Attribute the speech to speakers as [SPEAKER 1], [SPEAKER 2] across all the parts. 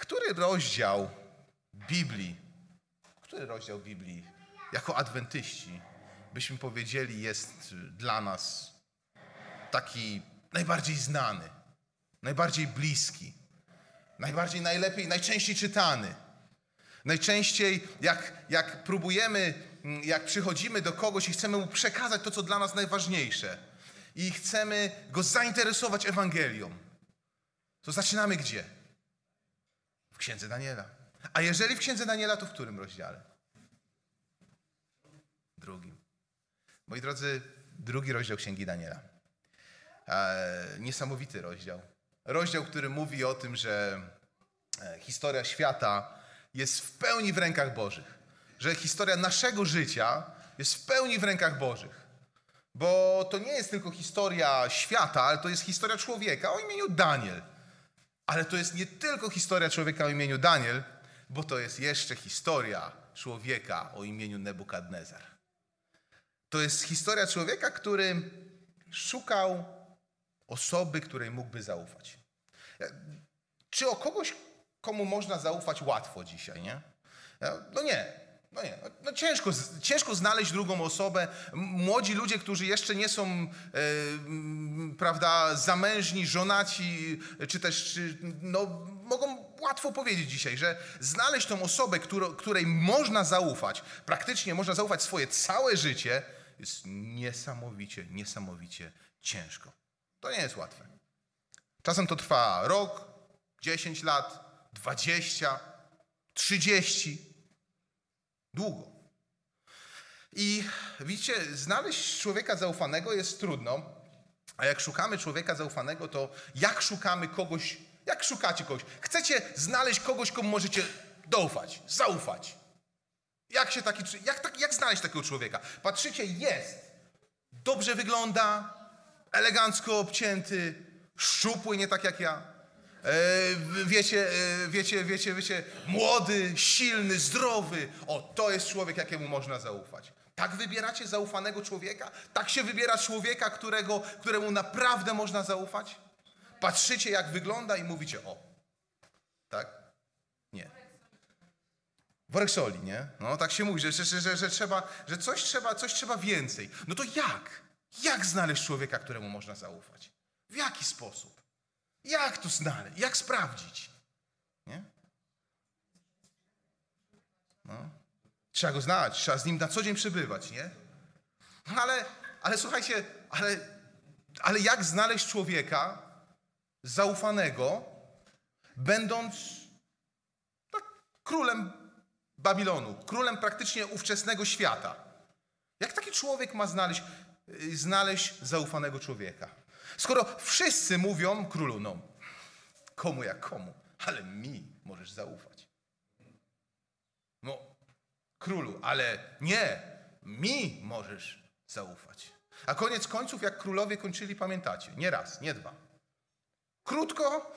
[SPEAKER 1] Który rozdział Biblii jako adwentyści byśmy powiedzieli jest dla nas taki najbardziej znany, najbardziej bliski, najczęściej czytany? Najczęściej jak próbujemy, jak przychodzimy do kogoś i chcemy mu przekazać to, co dla nas najważniejsze i chcemy go zainteresować Ewangelią, to zaczynamy gdzie? W Księdze Daniela. A jeżeli w Księdze Daniela, to w którym rozdziale? Drugim. Moi drodzy, 2 rozdział Księgi Daniela. Niesamowity rozdział. Rozdział, który mówi o tym, że historia świata jest w pełni w rękach Bożych. Że historia naszego życia jest w pełni w rękach Bożych. Bo to nie jest tylko historia świata, ale to jest historia człowieka o imieniu Daniel. Ale to jest nie tylko historia człowieka o imieniu Daniel, bo to jest jeszcze historia człowieka o imieniu Nebukadnezar. To jest historia człowieka, który szukał osoby, której mógłby zaufać. Czy o kogoś, komu można zaufać łatwo dzisiaj, nie? No nie. No ciężko znaleźć drugą osobę. Młodzi ludzie, którzy jeszcze nie są prawda, zamężni, żonaci, czy też mogą łatwo powiedzieć dzisiaj, że znaleźć tą osobę, której można zaufać, praktycznie można zaufać swoje całe życie, jest niesamowicie ciężko. To nie jest łatwe. Czasem to trwa rok, 10 lat, 20, 30. Długo. I widzicie, znaleźć człowieka zaufanego jest trudno, a jak szukamy człowieka zaufanego, to jak szukacie kogoś? Chcecie znaleźć kogoś, komu możecie zaufać. Jak znaleźć takiego człowieka? Patrzycie, jest. Dobrze wygląda, elegancko obcięty, szczupły, nie tak jak ja. Wiecie, młody, silny, zdrowy. O, to jest człowiek, jakiemu można zaufać. Tak wybieracie zaufanego człowieka? Tak się wybiera człowieka, któremu naprawdę można zaufać? Patrzycie, jak wygląda i mówicie, o, tak? Nie. Worek soli, nie? No tak się mówi, że coś trzeba więcej. No to jak? Jak znaleźć człowieka, któremu można zaufać? W jaki sposób? Jak to znaleźć? Jak sprawdzić? Nie? No. Trzeba go znać, trzeba z nim na co dzień przebywać, nie? Ale słuchajcie, ale jak znaleźć człowieka zaufanego, będąc tak, królem Babilonu, królem praktycznie ówczesnego świata? Jak taki człowiek ma znaleźć zaufanego człowieka? Skoro wszyscy mówią królu, no komu jak komu, ale mi możesz zaufać. No królu, ale nie, mi możesz zaufać. A koniec końców, jak królowie kończyli, pamiętacie, nie raz, nie dwa. Krótko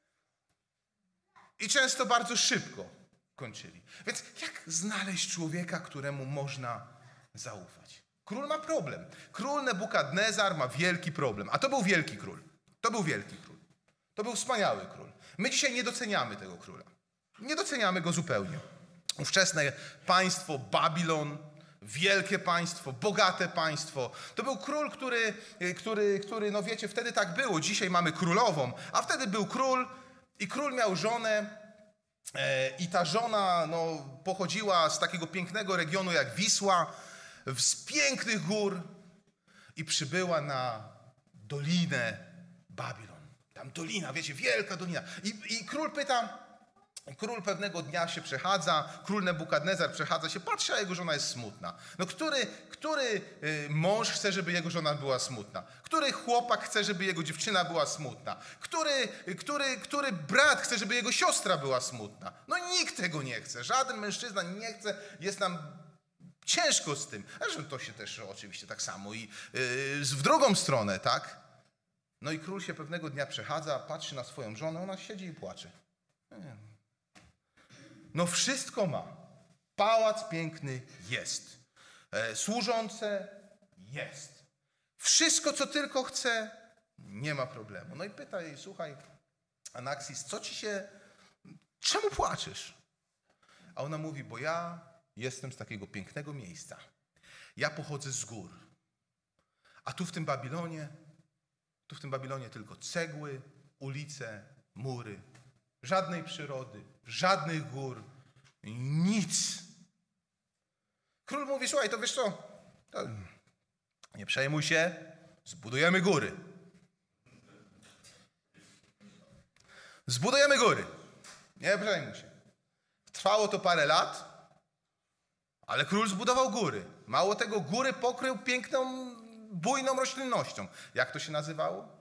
[SPEAKER 1] i często bardzo szybko kończyli. Więc jak znaleźć człowieka, któremu można zaufać? Król ma problem. Król Nebukadnezar ma wielki problem. A to był wielki król. To był wielki król. To był wspaniały król. My dzisiaj nie doceniamy tego króla. Nie doceniamy go zupełnie. Ówczesne państwo Babilon, wielkie państwo, bogate państwo. To był król, który, no wiecie, wtedy tak było. Dzisiaj mamy królową, a wtedy był król i król miał żonę i ta żona pochodziła z takiego pięknego regionu jak Wisła, z pięknych gór i przybyła na dolinę Babilon. Tam dolina, wiecie, wielka dolina. I król pyta, król pewnego dnia się przechadza, król Nebukadnezar przechadza się, patrzy, a jego żona jest smutna. No który mąż chce, żeby jego żona była smutna? Który chłopak chce, żeby jego dziewczyna była smutna? Który brat chce, żeby jego siostra była smutna? No nikt tego nie chce, żaden mężczyzna nie chce, jest nam ciężko z tym. Zresztą to się też oczywiście tak samo i w drugą stronę, tak? No i król się pewnego dnia przechadza, patrzy na swoją żonę, ona siedzi i płacze. No wszystko ma. Pałac piękny jest. Służące jest. Wszystko, co tylko chce, nie ma problemu. No i pyta jej, słuchaj, Anaxis, czemu płaczesz? A ona mówi, bo ja jestem z takiego pięknego miejsca. Ja pochodzę z gór. A tu w tym Babilonie tylko cegły, ulice, mury. Żadnej przyrody, żadnych gór, nic. Król mówi, słuchaj, to wiesz co, to nie przejmuj się, zbudujemy góry. Zbudujemy góry. Nie przejmuj się. Trwało to parę lat, ale król zbudował góry. Mało tego, góry pokrył piękną, bujną roślinnością. Jak to się nazywało?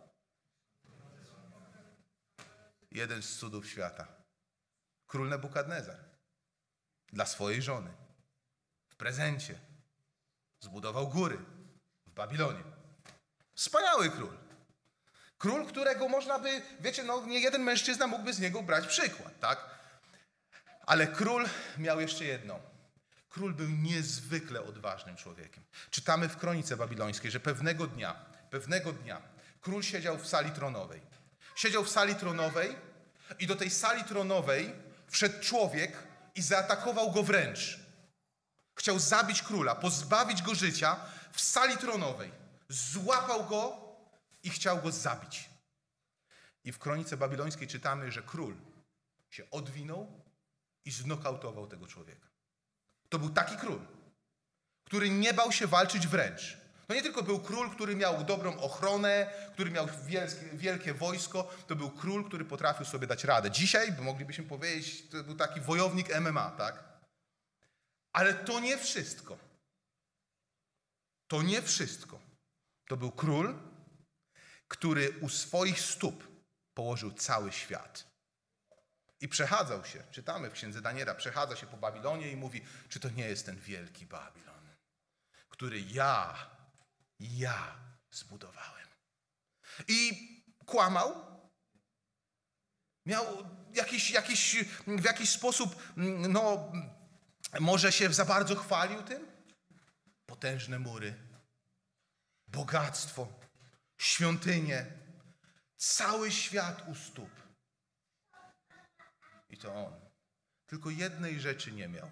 [SPEAKER 1] Jeden z cudów świata. Król Nebukadnezar. Dla swojej żony. W prezencie. Zbudował góry w Babilonie. Wspaniały król. Król, którego można by, wiecie, no nie jeden mężczyzna mógłby z niego brać przykład, tak? Ale król miał jeszcze jedno. Król był niezwykle odważnym człowiekiem. Czytamy w Kronice Babilońskiej, że pewnego dnia król siedział w sali tronowej. Siedział w sali tronowej i do tej sali tronowej wszedł człowiek i zaatakował go wręcz. Chciał zabić króla, pozbawić go życia w sali tronowej. Złapał go i chciał go zabić. I w Kronice Babilońskiej czytamy, że król się odwinął i znokautował tego człowieka. To był taki król, który nie bał się walczyć wręcz. To nie tylko był król, który miał dobrą ochronę, który miał wielkie wojsko, to był król, który potrafił sobie dać radę. Dzisiaj moglibyśmy powiedzieć, to był taki wojownik MMA, tak? Ale to nie wszystko. To nie wszystko. To był król, który u swoich stóp położył cały świat. I przechadzał się, czytamy w księdze Daniela, przechadza się po Babilonie i mówi, czy to nie jest ten wielki Babilon, który ja zbudowałem. I kłamał, miał w jakiś sposób, no może się za bardzo chwalił tym. Potężne mury, bogactwo, świątynie, cały świat u stóp. I to on. Tylko jednej rzeczy nie miał.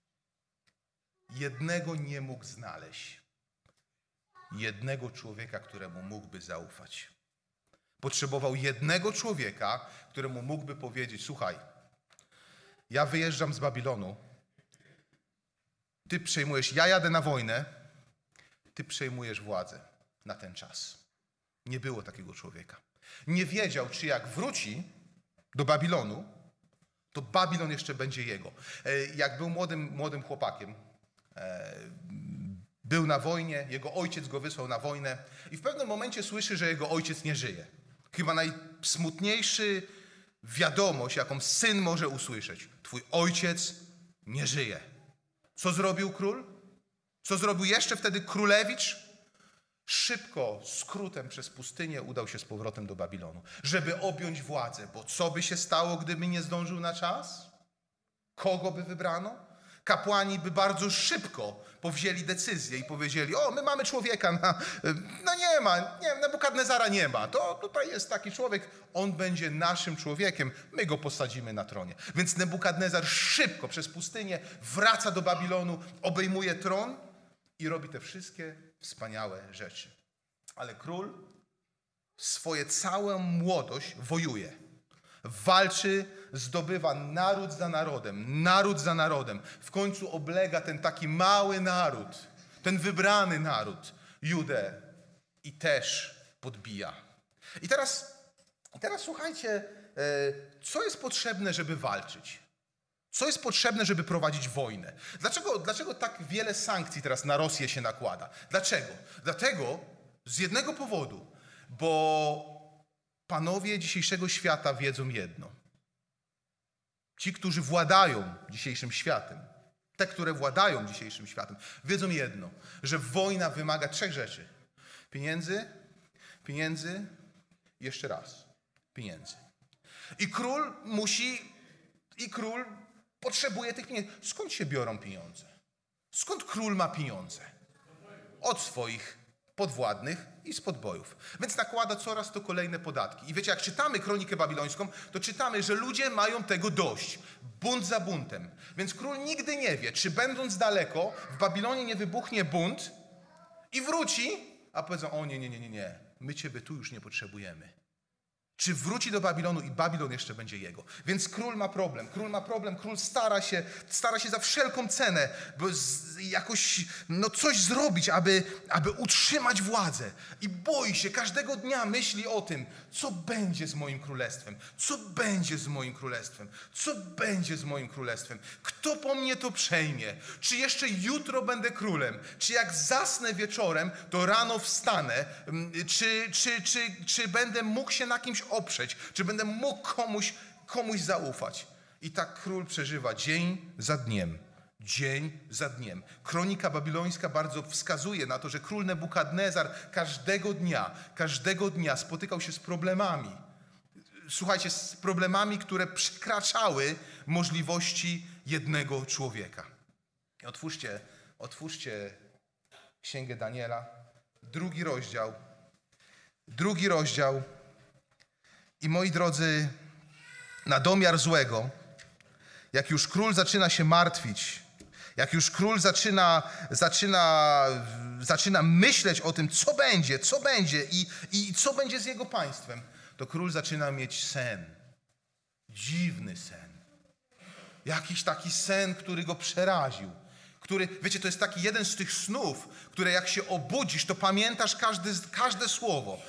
[SPEAKER 1] Jednego nie mógł znaleźć. Jednego człowieka, któremu mógłby zaufać. Potrzebował jednego człowieka, któremu mógłby powiedzieć, słuchaj, ja wyjeżdżam z Babilonu, ty przejmujesz, ja jadę na wojnę, ty przejmujesz władzę na ten czas. Nie było takiego człowieka. Nie wiedział, czy jak wróci do Babilonu, to Babilon jeszcze będzie jego. Jak był młodym chłopakiem, był na wojnie, jego ojciec go wysłał na wojnę i w pewnym momencie słyszy, że jego ojciec nie żyje. Chyba najsmutniejszy wiadomość, jaką syn może usłyszeć. Twój ojciec nie żyje. Co zrobił król? Co zrobił jeszcze wtedy królewicz? Szybko, skrótem przez pustynię udał się z powrotem do Babilonu, żeby objąć władzę. Bo co by się stało, gdyby nie zdążył na czas? Kogo by wybrano? Kapłani by bardzo szybko powzięli decyzję i powiedzieli, o, my mamy człowieka, nie ma, Nebukadnezara nie ma. To tutaj jest taki człowiek, on będzie naszym człowiekiem, my go posadzimy na tronie. Więc Nebukadnezar szybko przez pustynię wraca do Babilonu, obejmuje tron i robi te wszystkie wspaniałe rzeczy. Ale król swoje całą młodość wojuje. Walczy, zdobywa naród za narodem. W końcu oblega ten taki mały naród, ten wybrany naród, Judę i też podbija. I teraz słuchajcie, co jest potrzebne, żeby walczyć? Co jest potrzebne, żeby prowadzić wojnę? Dlaczego tak wiele sankcji teraz na Rosję się nakłada? Dlaczego? Dlatego z jednego powodu, bo panowie dzisiejszego świata wiedzą jedno. Ci, którzy władają dzisiejszym światem, te, które władają dzisiejszym światem, wiedzą jedno, że wojna wymaga 3 rzeczy. Pieniędzy, jeszcze raz, pieniędzy. I król potrzebuje tych pieniędzy. Skąd się biorą pieniądze? Skąd król ma pieniądze? Od swoich podwładnych i z podbojów. Więc nakłada coraz to kolejne podatki. I wiecie, jak czytamy Kronikę Babilońską, to czytamy, że ludzie mają tego dość. Bunt za buntem. Więc król nigdy nie wie, czy będąc daleko, w Babilonie nie wybuchnie bunt i wróci, a powiedzą, o nie, my ciebie tu już nie potrzebujemy. Czy wróci do Babilonu i Babilon jeszcze będzie jego. Więc król ma problem, król stara się za wszelką cenę jakoś coś zrobić, aby utrzymać władzę. I boi się, każdego dnia myśli o tym, co będzie z moim królestwem, co będzie z moim królestwem, co będzie z moim królestwem, kto po mnie to przejmie, czy jeszcze jutro będę królem, czy jak zasnę wieczorem, to rano wstanę, czy będę mógł się na kimś oprzeć, czy będę mógł komuś zaufać. I tak król przeżywa dzień za dniem. Dzień za dniem. Kronika babilońska bardzo wskazuje na to, że król Nebukadnezar każdego dnia spotykał się z problemami. Słuchajcie, z problemami, które przekraczały możliwości jednego człowieka. Otwórzcie Księgę Daniela, drugi rozdział. I moi drodzy, na domiar złego, jak już król zaczyna się martwić, jak już król zaczyna myśleć o tym, co będzie i co będzie z jego państwem, to król zaczyna mieć sen. Dziwny sen. Jakiś taki sen, który go przeraził. Wiecie, to jest taki jeden z tych snów, które jak się obudzisz, to pamiętasz każde słowo,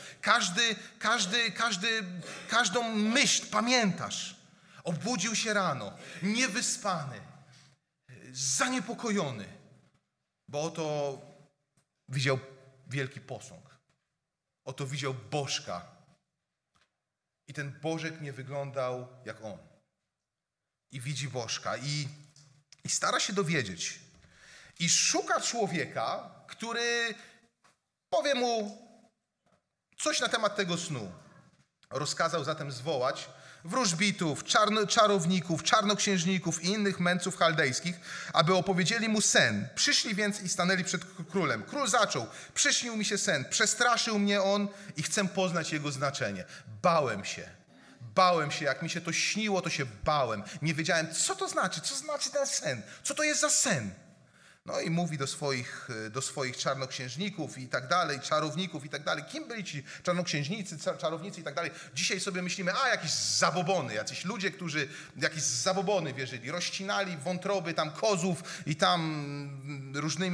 [SPEAKER 1] każdą myśl pamiętasz. Obudził się rano, niewyspany, zaniepokojony, bo oto widział wielki posąg. Oto widział bożka. I ten bożek nie wyglądał jak on. I widzi bożka i stara się dowiedzieć. I szuka człowieka, który powie mu coś na temat tego snu. Rozkazał zatem zwołać wróżbitów, czarowników, czarnoksiężników i innych mędrców chaldejskich, aby opowiedzieli mu sen. Przyszli więc i stanęli przed królem. Król zaczął: przyśnił mi się sen, przestraszył mnie on i chcę poznać jego znaczenie. Bałem się, jak mi się to śniło, to się bałem. Nie wiedziałem, co to znaczy ten sen, co to jest za sen. No i mówi do swoich czarnoksiężników i tak dalej, czarowników i tak dalej. Kim byli ci czarnoksiężnicy, czarownicy i tak dalej? Dzisiaj sobie myślimy, jakieś zabobony, jacyś ludzie, którzy jakieś zabobony wierzyli. Rozcinali wątroby tam kozów i tam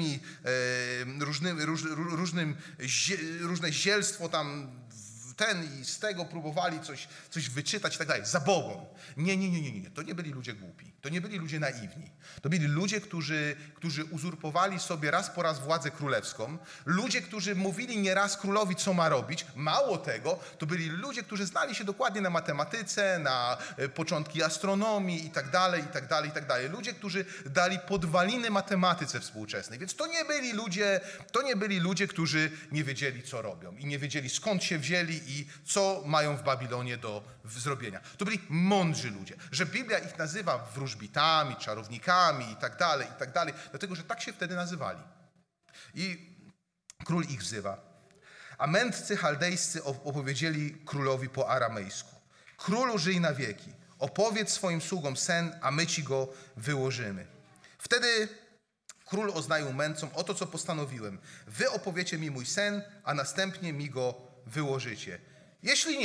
[SPEAKER 1] różne zielstwo tam i z tego próbowali coś wyczytać i tak dalej. Zabobon. Nie. To nie byli ludzie głupi. To nie byli ludzie naiwni. To byli ludzie, którzy uzurpowali sobie raz po raz władzę królewską. Ludzie, którzy mówili nieraz królowi, co ma robić. Mało tego, to byli ludzie, którzy znali się dokładnie na matematyce, na początki astronomii i tak dalej. Ludzie, którzy dali podwaliny matematyce współczesnej. Więc to nie byli ludzie, którzy nie wiedzieli, co robią i nie wiedzieli, skąd się wzięli i co mają w Babilonie do zrobienia. To byli mądrzy ludzie, że Biblia ich nazywa wróżbitami, czarownikami i tak dalej, dlatego, że tak się wtedy nazywali. I król ich wzywa. A mędrcy chaldejscy opowiedzieli królowi po aramejsku: królu, żyj na wieki, opowiedz swoim sługom sen, a my ci go wyłożymy. Wtedy król oznajmił mędrcom: oto co postanowiłem, wy opowiecie mi mój sen, a następnie mi go wyłożycie. Jeśli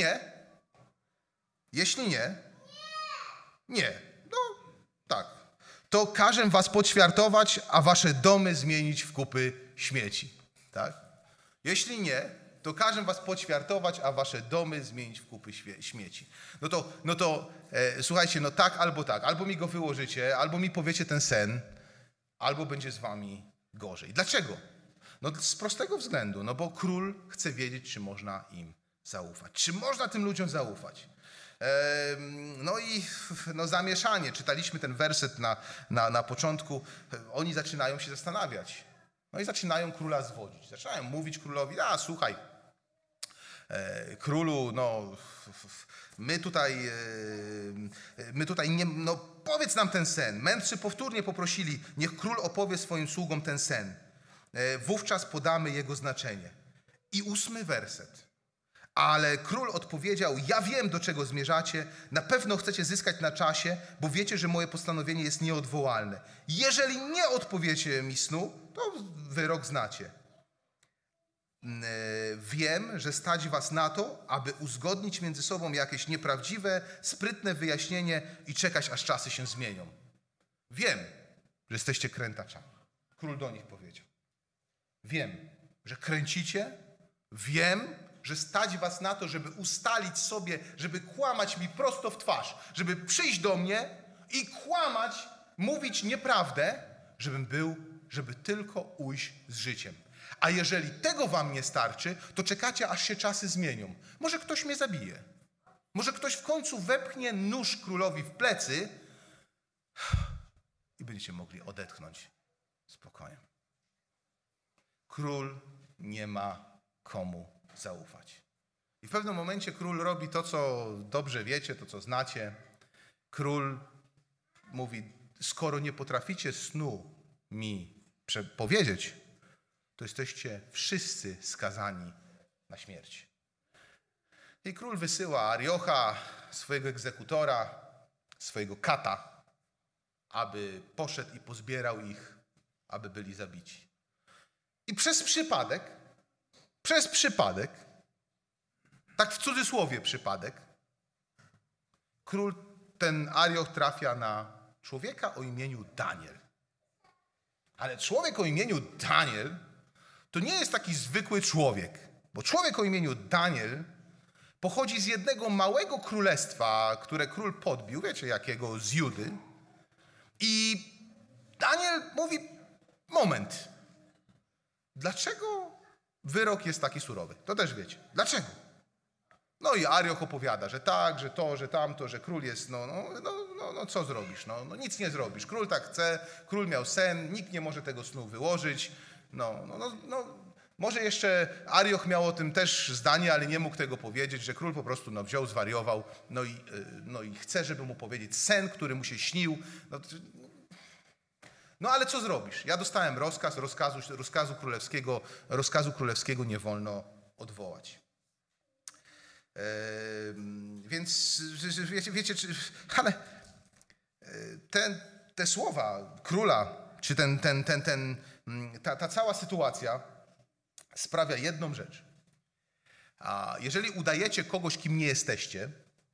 [SPEAKER 1] nie, no tak, to każę was poćwiartować, a wasze domy zmienić w kupy śmieci. Tak? Jeśli nie, to każę was poćwiartować, a wasze domy zmienić w kupy śmieci. No to słuchajcie, no tak, albo mi go wyłożycie, albo mi powiecie ten sen, albo będzie z wami gorzej. Dlaczego? No z prostego względu, no bo król chce wiedzieć, czy można im zaufać. Czy można tym ludziom zaufać? No i zamieszanie. Czytaliśmy ten werset na początku. Oni zaczynają się zastanawiać. No i zaczynają króla zwodzić. Zaczynają mówić królowi: słuchaj, królu, my tutaj nie, powiedz nam ten sen. Mędrcy powtórnie poprosili: niech król opowie swoim sługom ten sen. Wówczas podamy jego znaczenie. I 8 werset. Ale król odpowiedział: ja wiem, do czego zmierzacie. Na pewno chcecie zyskać na czasie, bo wiecie, że moje postanowienie jest nieodwołalne. Jeżeli nie odpowiecie mi snu, to wyrok znacie. Wiem, że stać was na to, aby uzgodnić między sobą jakieś nieprawdziwe, sprytne wyjaśnienie i czekać, aż czasy się zmienią. Wiem, że jesteście krętaczami. Król do nich powiedział. Wiem, że kręcicie. Wiem, że stać was na to, żeby ustalić sobie, żeby kłamać mi prosto w twarz, żeby przyjść do mnie i kłamać, mówić nieprawdę, żeby tylko ujść z życiem. A jeżeli tego wam nie starczy, to czekacie, aż się czasy zmienią. Może ktoś mnie zabije. Może ktoś w końcu wepchnie nóż królowi w plecy i będziecie mogli odetchnąć spokojem. Król nie ma komu zaufać. I w pewnym momencie król robi to, co dobrze wiecie, to, co znacie. Król mówi: skoro nie potraficie snu mi powiedzieć, to jesteście wszyscy skazani na śmierć. I król wysyła Ariocha, swojego egzekutora, swojego kata, aby poszedł i pozbierał ich, aby byli zabici. I przez przypadek, tak w cudzysłowie przypadek, król ten Arioch trafia na człowieka o imieniu Daniel. Ale człowiek o imieniu Daniel to nie jest taki zwykły człowiek, bo człowiek o imieniu Daniel pochodzi z jednego małego królestwa, które król podbił, wiecie jakiego, z Judy. I Daniel mówi: moment, dlaczego wyrok jest taki surowy? To też wiecie. Dlaczego? No i Arioch opowiada, że tak, że to, że tamto, że król jest, no co zrobisz? No nic nie zrobisz. Król tak chce, król miał sen, nikt nie może tego snu wyłożyć. Może jeszcze Arioch miał o tym też zdanie, ale nie mógł tego powiedzieć, że król po prostu wziął, zwariował, no i chce, żeby mu powiedzieć sen, który mu się śnił. No ale co zrobisz? Ja dostałem rozkazu królewskiego nie wolno odwołać. Więc wiecie, ale te słowa króla, czy ta cała sytuacja sprawia jedną rzecz. A jeżeli udajecie kogoś, kim nie jesteście,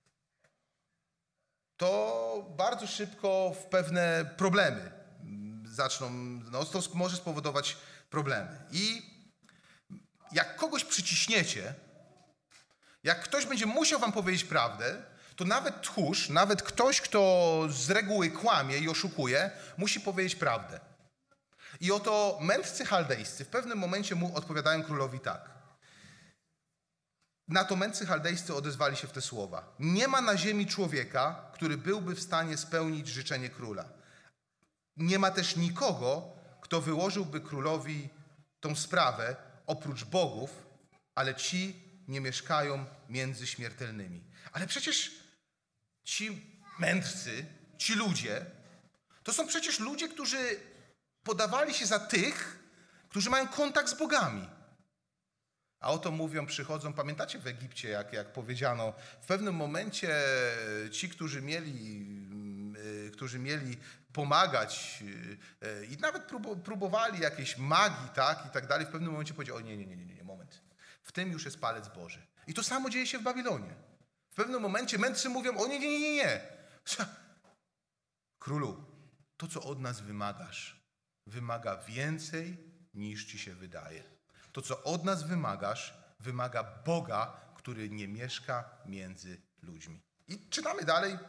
[SPEAKER 1] to bardzo szybko w pewne problemy to może spowodować problemy. I jak kogoś przyciśniecie, jak ktoś będzie musiał wam powiedzieć prawdę, to nawet tchórz, nawet ktoś, kto z reguły kłamie i oszukuje, musi powiedzieć prawdę. I oto mędrcy chaldejscy w pewnym momencie mu odpowiadają królowi tak. Na to mędrcy chaldejscy odezwali się w te słowa: nie ma na ziemi człowieka, który byłby w stanie spełnić życzenie króla. Nie ma też nikogo, kto wyłożyłby królowi tą sprawę oprócz bogów, ale ci nie mieszkają między śmiertelnymi. Ale przecież ci mędrcy, ci ludzie, to są przecież ludzie, którzy podawali się za tych, którzy mają kontakt z bogami. A oto mówią, przychodzą, pamiętacie w Egipcie, jak powiedziano, w pewnym momencie ci, którzy mieli pomagać i nawet próbowali jakiejś magii, tak, i tak dalej, w pewnym momencie powiedział: o nie, moment. W tym już jest palec Boży. I to samo dzieje się w Babilonie. W pewnym momencie mędrcy mówią: o nie. Królu, to co od nas wymagasz, wymaga więcej niż ci się wydaje. To co od nas wymagasz, wymaga Boga, który nie mieszka między ludźmi. I czytamy dalej,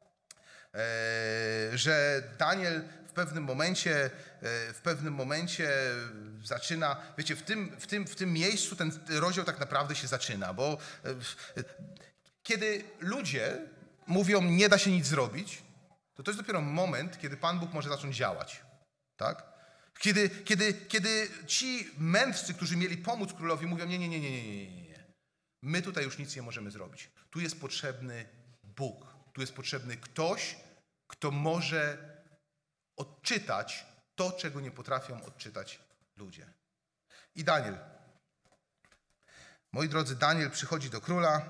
[SPEAKER 1] że Daniel w pewnym momencie zaczyna, wiecie, w tym miejscu ten rozdział tak naprawdę się zaczyna, bo kiedy ludzie mówią: nie da się nic zrobić, to jest dopiero moment, kiedy Pan Bóg może zacząć działać, tak? Kiedy ci mędrcy, którzy mieli pomóc królowi, mówią: nie. My tutaj już nic nie możemy zrobić. Tu jest potrzebny Bóg. Tu jest potrzebny ktoś, kto może odczytać to, czego nie potrafią odczytać ludzie. I Daniel Moi drodzy, Daniel przychodzi do króla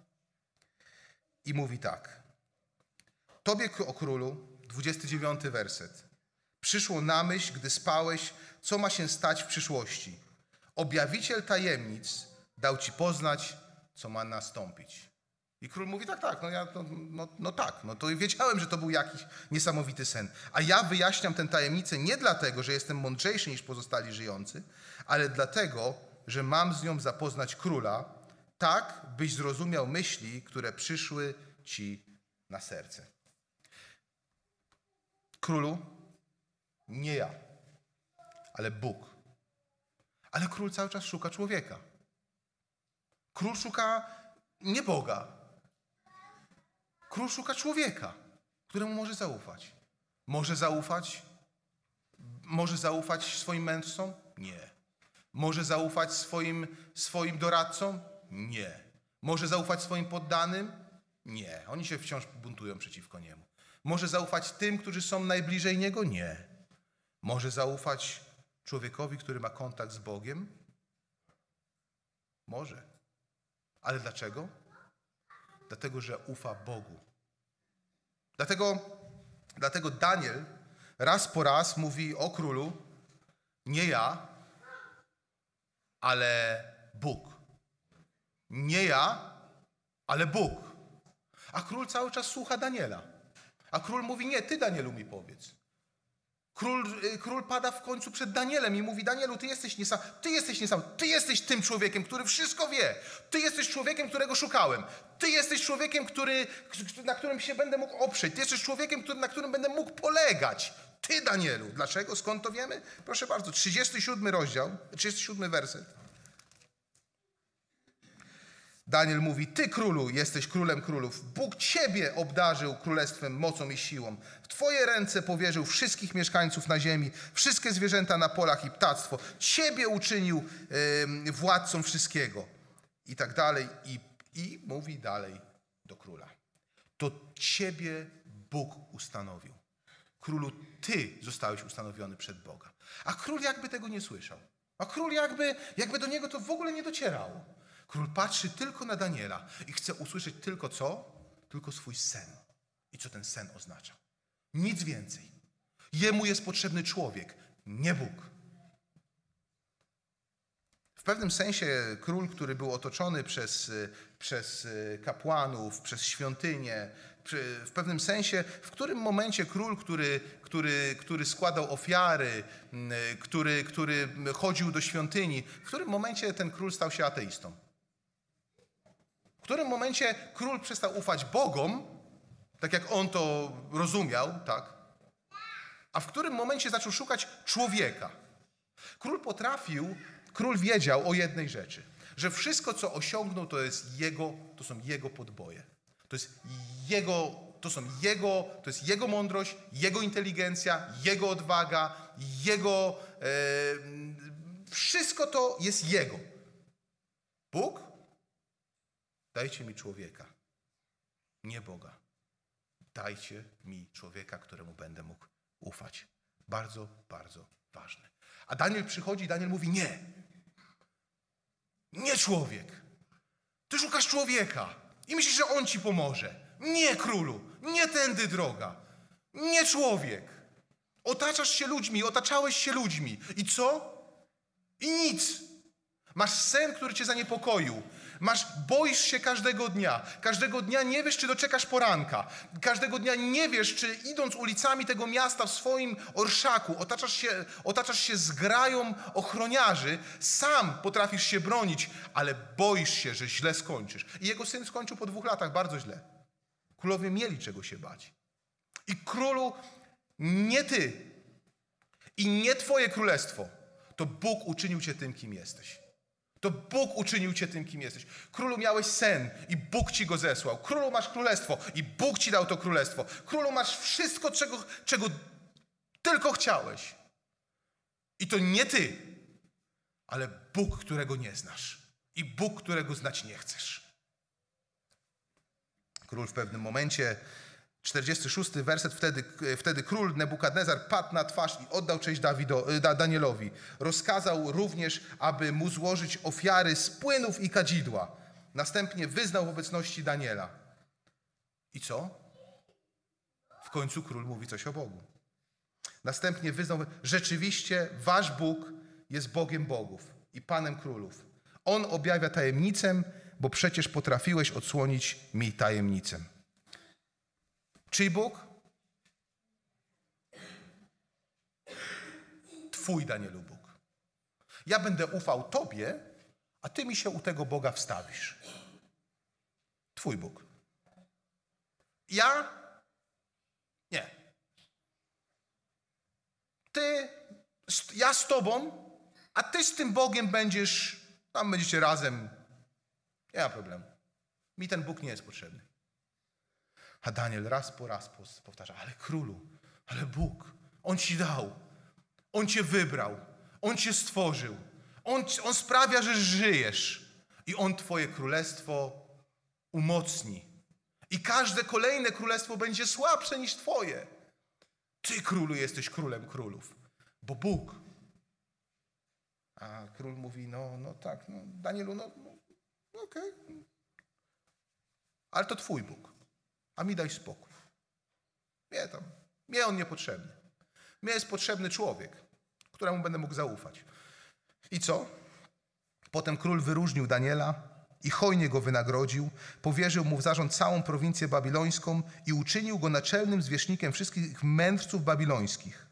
[SPEAKER 1] i mówi tak. Tobie, o królu, 29 werset. Przyszło na myśl, gdy spałeś, co ma się stać w przyszłości. Objawiciel tajemnic dał ci poznać, co ma nastąpić. I król mówi, tak, to wiedziałem, że to był jakiś niesamowity sen. A ja wyjaśniam tę tajemnicę nie dlatego, że jestem mądrzejszy niż pozostali żyjący, ale dlatego, że mam z nią zapoznać króla, tak, byś zrozumiał myśli, które przyszły ci na serce. Królu, nie ja, ale Bóg. Ale król cały czas szuka człowieka. Król szuka nie Boga. Król szuka człowieka, któremu może zaufać. Może zaufać swoim mędrcom? Nie. Może zaufać swoim doradcom? Nie. Może zaufać swoim poddanym? Nie. Oni się wciąż buntują przeciwko niemu. Może zaufać tym, którzy są najbliżej niego? Nie. Może zaufać człowiekowi, który ma kontakt z Bogiem? Może. Ale dlaczego? Dlatego, że ufa Bogu. Dlatego Daniel raz po raz mówi o królu, nie ja, ale Bóg. Nie ja, ale Bóg. A król cały czas słucha Daniela. A król mówi, nie, ty Danielu mi powiedz. Król pada w końcu przed Danielem i mówi, Danielu, ty jesteś niesamowity, ty jesteś tym człowiekiem, który wszystko wie. Ty jesteś człowiekiem, którego szukałem. Ty jesteś człowiekiem, na którym się będę mógł oprzeć. Ty jesteś człowiekiem, na którym będę mógł polegać. Ty, Danielu. Dlaczego? Skąd to wiemy? Proszę bardzo, 37 werset. Daniel mówi, ty królu jesteś królem królów. Bóg ciebie obdarzył królestwem, mocą i siłą. W twoje ręce powierzył wszystkich mieszkańców na ziemi, wszystkie zwierzęta na polach i ptactwo. Ciebie uczynił władcą wszystkiego. I tak dalej. I mówi dalej do króla. To ciebie Bóg ustanowił. Królu, ty zostałeś ustanowiony przed Boga. A król jakby tego nie słyszał. A król jakby do niego to w ogóle nie docierało. Król patrzy tylko na Daniela i chce usłyszeć tylko co? Tylko swój sen. I co ten sen oznacza. Nic więcej. Jemu jest potrzebny człowiek, nie Bóg. W pewnym sensie król, który był otoczony przez kapłanów, przez świątynię, w pewnym sensie, w którym momencie król, który składał ofiary, który chodził do świątyni, w którym momencie ten król stał się ateistą? W którym momencie król przestał ufać Bogom, tak jak on to rozumiał, tak? A w którym momencie zaczął szukać człowieka? Król wiedział o jednej rzeczy, że wszystko, co osiągnął, to są jego podboje. To jest jego mądrość, jego inteligencja, jego odwaga, wszystko to jest jego. Bóg? Dajcie mi człowieka, nie Boga. Dajcie mi człowieka, któremu będę mógł ufać. Bardzo, bardzo ważne. A Daniel przychodzi, Daniel mówi, nie. Nie człowiek. Ty szukasz człowieka i myślisz, że on ci pomoże. Nie, królu, nie tędy droga. Nie człowiek. Otaczałeś się ludźmi. I co? I nic. Masz sen, który cię zaniepokoił. Boisz się każdego dnia. Każdego dnia nie wiesz, czy doczekasz poranka. Każdego dnia nie wiesz, czy idąc ulicami tego miasta w swoim orszaku otaczasz się zgrają ochroniarzy. Sam potrafisz się bronić, ale boisz się, że źle skończysz. I jego syn skończył po 2 latach bardzo źle. Królowie mieli czego się bać. I królu, nie ty i nie twoje królestwo, to Bóg uczynił cię tym, kim jesteś. To Bóg uczynił cię tym, kim jesteś. Królu, miałeś sen i Bóg ci go zesłał. Królu, masz królestwo i Bóg ci dał to królestwo. Królu, masz wszystko, czego tylko chciałeś. I to nie ty, ale Bóg, którego nie znasz. I Bóg, którego znać nie chcesz. Król w pewnym momencie, 46 werset. Wtedy król Nebukadnezar padł na twarz i oddał cześć Danielowi. Rozkazał również, aby mu złożyć ofiary z płynów i kadzidła. Następnie wyznał w obecności Daniela. I co? W końcu król mówi coś o Bogu. Następnie wyznał, rzeczywiście wasz Bóg jest Bogiem bogów i Panem królów. On objawia tajemnicę, bo przecież potrafiłeś odsłonić mi tajemnicę. Czyj Bóg? Twój, Danielu, Bóg. Ja będę ufał Tobie, a Ty mi się u tego Boga wstawisz. Twój Bóg. Ja? Nie. Ja z Tobą, a Ty z tym Bogiem będziecie razem. Nie ma problemu. Mi ten Bóg nie jest potrzebny. A Daniel raz po raz powtarza, ale królu, ale Bóg, On ci dał, On cię wybrał, On cię stworzył, On sprawia, że żyjesz i On twoje królestwo umocni. I każde kolejne królestwo będzie słabsze niż twoje. Ty, królu, jesteś królem królów, bo Bóg. A król mówi, no tak, Danielu, okej. Ale to twój Bóg, a mi daj spokój. Mnie on niepotrzebny. Mnie jest potrzebny człowiek, któremu będę mógł zaufać. I co? Potem król wyróżnił Daniela i hojnie go wynagrodził, powierzył mu w zarząd całą prowincję babilońską i uczynił go naczelnym zwierzchnikiem wszystkich mędrców babilońskich.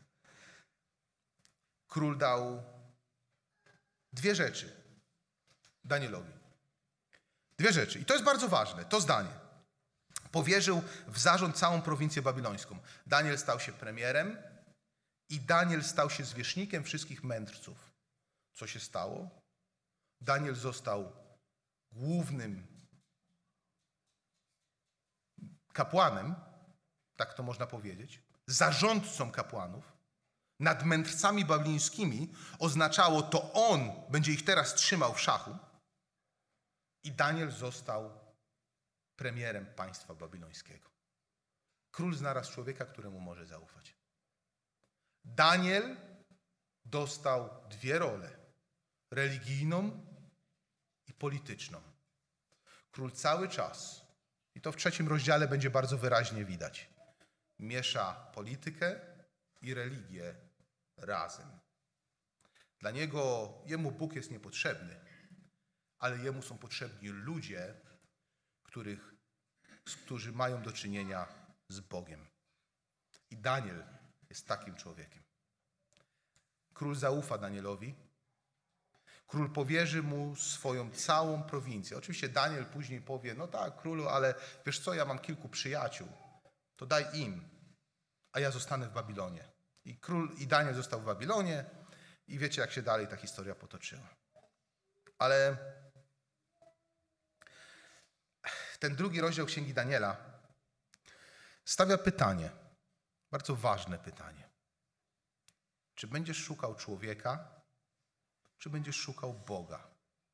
[SPEAKER 1] Król dał 2 rzeczy Danielowi. 2 rzeczy. I to jest bardzo ważne, to zdanie. Powierzył w zarząd całą prowincję babilońską. Daniel stał się premierem i Daniel stał się zwierzchnikiem wszystkich mędrców. Co się stało? Daniel został głównym kapłanem, tak to można powiedzieć, zarządcą kapłanów, nad mędrcami babilońskimi. Oznaczało to, on będzie ich teraz trzymał w szachu. I Daniel został premierem państwa babilońskiego. Król znalazł człowieka, któremu może zaufać. Daniel dostał 2 role. Religijną i polityczną. Król cały czas, i to w 3 rozdziale będzie bardzo wyraźnie widać, miesza politykę i religię razem. Dla niego, jemu Bóg jest niepotrzebny, ale jemu są potrzebni ludzie, którzy mają do czynienia z Bogiem. I Daniel jest takim człowiekiem. Król zaufa Danielowi. Król powierzy mu swoją całą prowincję. Oczywiście Daniel później powie, no tak, królu, ale wiesz co, ja mam kilku przyjaciół, to daj im, a ja zostanę w Babilonie. I król i Daniel został w Babilonie i wiecie, jak się dalej ta historia potoczyła. Ale ten 2 rozdział Księgi Daniela stawia pytanie, bardzo ważne pytanie. Czy będziesz szukał człowieka, czy będziesz szukał Boga?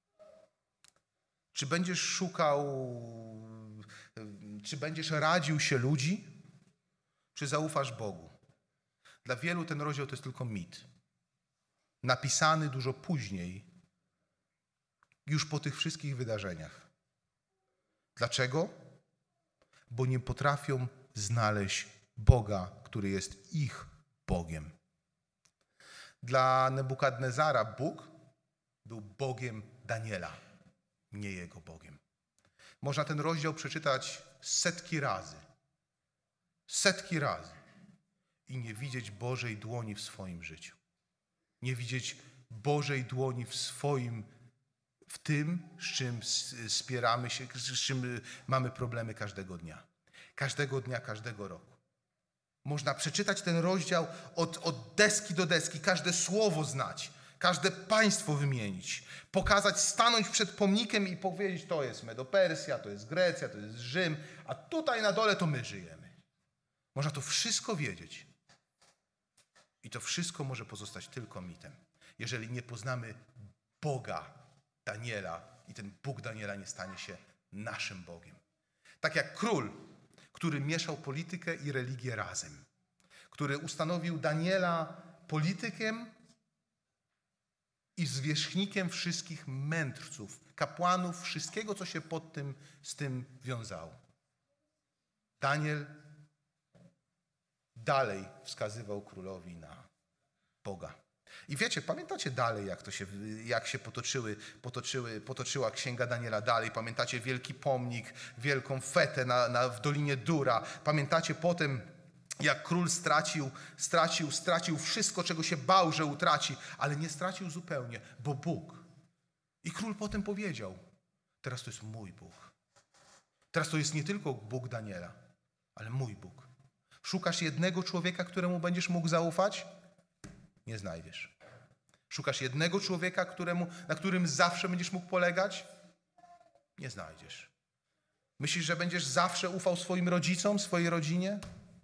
[SPEAKER 1] Czy będziesz radził się ludzi, czy zaufasz Bogu? Dla wielu ten rozdział to jest tylko mit. Napisany dużo później, już po tych wszystkich wydarzeniach. Dlaczego? Bo nie potrafią znaleźć Boga, który jest ich Bogiem. Dla Nebukadnezara Bóg był Bogiem Daniela, nie jego Bogiem. Można ten rozdział przeczytać setki razy i nie widzieć Bożej dłoni w swoim życiu. Nie widzieć Bożej dłoni w tym, z czym spieramy się, z czym mamy problemy każdego dnia. Każdego dnia, każdego roku. Można przeczytać ten rozdział od deski do deski, każde słowo znać, każde państwo wymienić, pokazać, stanąć przed pomnikiem i powiedzieć, to jest Medo-Persja, to jest Grecja, to jest Rzym, a tutaj na dole to my żyjemy. Można to wszystko wiedzieć. I to wszystko może pozostać tylko mitem, jeżeli nie poznamy Boga Daniela i ten Bóg Daniela nie stanie się naszym Bogiem. Tak jak król, który mieszał politykę i religię razem, który ustanowił Daniela politykiem i zwierzchnikiem wszystkich mędrców, kapłanów, wszystkiego, co się z tym wiązało. Daniel dalej wskazywał królowi na Boga. I wiecie, pamiętacie dalej, jak się potoczyła Księga Daniela dalej. Pamiętacie wielki pomnik, wielką fetę w Dolinie Dura. Pamiętacie potem, jak król stracił wszystko, czego się bał, że utraci, ale nie stracił zupełnie, bo Bóg. I król potem powiedział, teraz to jest mój Bóg. Teraz to jest nie tylko Bóg Daniela, ale mój Bóg. Szukasz jednego człowieka, któremu będziesz mógł zaufać? Nie znajdziesz. Szukasz jednego człowieka, na którym zawsze będziesz mógł polegać? Nie znajdziesz. Myślisz, że będziesz zawsze ufał swoim rodzicom, swojej rodzinie?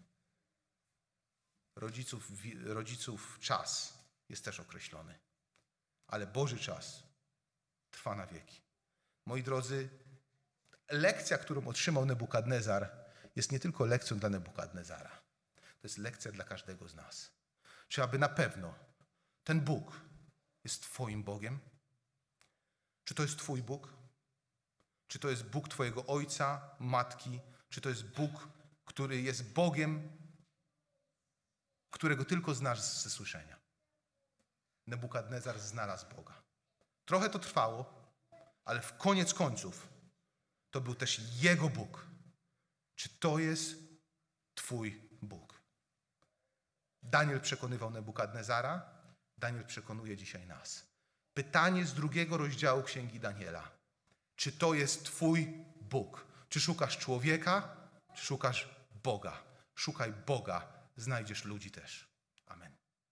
[SPEAKER 1] Rodziców czas jest też określony. Ale Boży czas trwa na wieki. Moi drodzy, lekcja, którą otrzymał Nebukadnezar, jest nie tylko lekcją dla Nebukadnezara. To jest lekcja dla każdego z nas. Czy aby na pewno ten Bóg jest Twoim Bogiem? Czy to jest Twój Bóg? Czy to jest Bóg Twojego ojca, matki? Czy to jest Bóg, który jest Bogiem, którego tylko znasz ze słyszenia? Nebukadnezar znalazł Boga. Trochę to trwało, ale w koniec końców to był też Jego Bóg. Czy to jest Twój Bóg? Daniel przekonywał Nebukadnezara, Daniel przekonuje dzisiaj nas. Pytanie z 2 rozdziału Księgi Daniela. Czy to jest Twój Bóg? Czy szukasz człowieka, czy szukasz Boga? Szukaj Boga, znajdziesz ludzi też. Amen.